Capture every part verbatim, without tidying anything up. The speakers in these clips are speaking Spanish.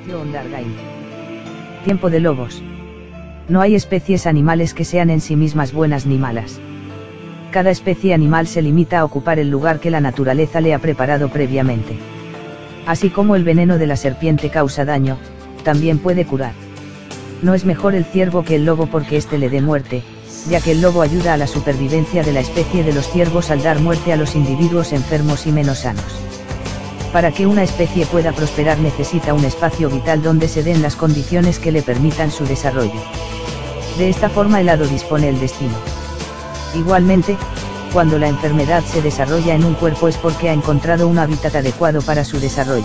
Ignacio Ondargain. Tiempo de lobos. No hay especies animales que sean en sí mismas buenas ni malas. Cada especie animal se limita a ocupar el lugar que la naturaleza le ha preparado previamente. Así como el veneno de la serpiente causa daño, también puede curar. No es mejor el ciervo que el lobo porque éste le dé muerte, ya que el lobo ayuda a la supervivencia de la especie de los ciervos al dar muerte a los individuos enfermos y menos sanos. Para que una especie pueda prosperar necesita un espacio vital donde se den las condiciones que le permitan su desarrollo. De esta forma el hado dispone el destino. Igualmente, cuando la enfermedad se desarrolla en un cuerpo es porque ha encontrado un hábitat adecuado para su desarrollo.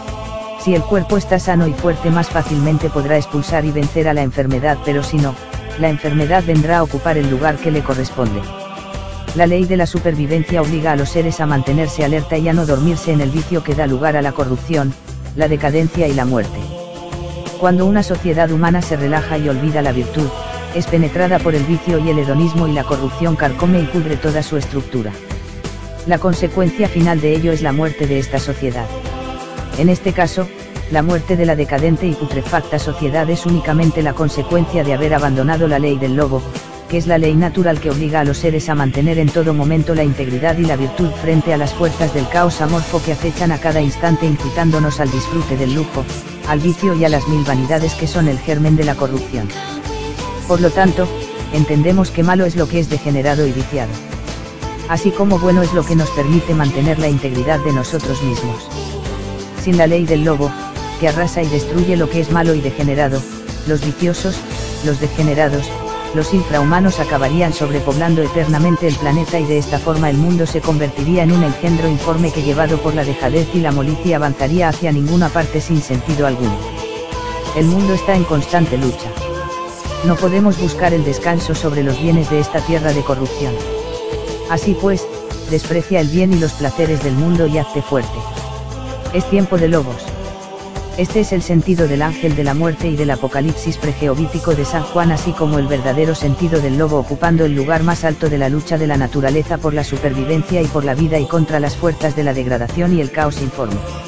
Si el cuerpo está sano y fuerte, más fácilmente podrá expulsar y vencer a la enfermedad, pero si no, la enfermedad vendrá a ocupar el lugar que le corresponde. La ley de la supervivencia obliga a los seres a mantenerse alerta y a no dormirse en el vicio que da lugar a la corrupción, la decadencia y la muerte. Cuando una sociedad humana se relaja y olvida la virtud, es penetrada por el vicio y el hedonismo y la corrupción carcome y pudre toda su estructura. La consecuencia final de ello es la muerte de esta sociedad. En este caso, la muerte de la decadente y putrefacta sociedad es únicamente la consecuencia de haber abandonado la ley del lobo, que es la ley natural que obliga a los seres a mantener en todo momento la integridad y la virtud frente a las fuerzas del caos amorfo que acechan a cada instante, incitándonos al disfrute del lujo, al vicio y a las mil vanidades que son el germen de la corrupción. Por lo tanto, entendemos que malo es lo que es degenerado y viciado. Así como bueno es lo que nos permite mantener la integridad de nosotros mismos. Sin la ley del lobo, que arrasa y destruye lo que es malo y degenerado, los viciosos, los degenerados, los infrahumanos acabarían sobrepoblando eternamente el planeta y de esta forma el mundo se convertiría en un engendro informe que, llevado por la dejadez y la molicie, avanzaría hacia ninguna parte sin sentido alguno. El mundo está en constante lucha. No podemos buscar el descanso sobre los bienes de esta tierra de corrupción. Así pues, desprecia el bien y los placeres del mundo y hazte fuerte. Es tiempo de lobos. Este es el sentido del ángel de la muerte y del apocalipsis prejeovítico de San Juan, así como el verdadero sentido del lobo ocupando el lugar más alto de la lucha de la naturaleza por la supervivencia y por la vida y contra las fuerzas de la degradación y el caos informe.